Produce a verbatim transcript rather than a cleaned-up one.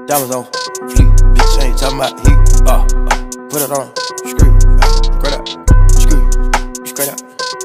Diamonds on fleek, bitch ain't talking about heat. Uh, uh, put it on, screw.